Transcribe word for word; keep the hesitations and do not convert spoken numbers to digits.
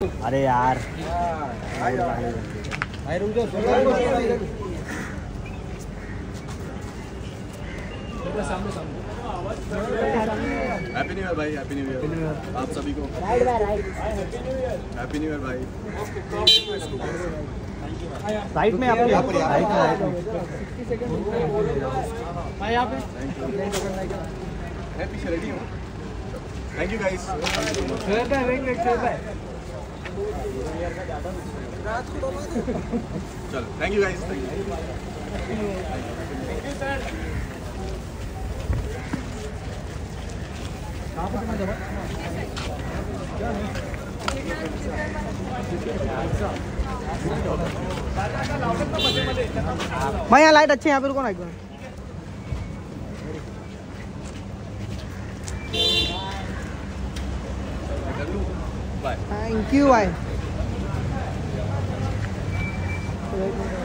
अरे यार सामने सामने। हैप्पी न्यू ईयर भाई, हैप्पी न्यू ईयर आप सभी को। हैप्पी न्यू ईयर भाई। राइट में आप राइट में राइट में भाई यहाँ पे मैं पीछे रेडी हूँ। Thank you guys. Wait wait wait चलो thank you guys. Thank you sir. मैं यहाँ लाइट अच्छे यहाँ पे रुको ना एक बार। थैंक यू भाई।